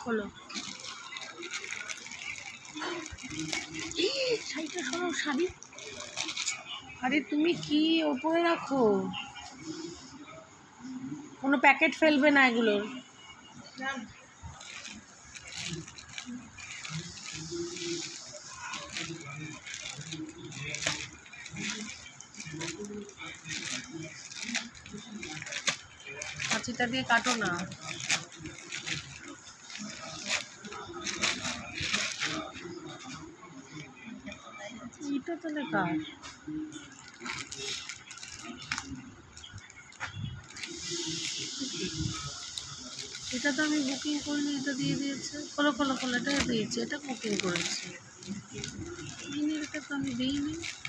হলো শাড়িটা সরো শাড়ি। আরে তুমি কি ওপরে রাখো, কোনো প্যাকেট ফেলবে না এগুলোর। কাঁচিটা দিয়ে কাটো না। এটা তাহলে কার? এটা তো আমি বুকিং করিনি, এটা দিয়ে দিয়েছে। খোলো খোলো খোলো, এটা দিয়েছে, এটা বুকিং করেছি। এটা তো আমি দিইনি।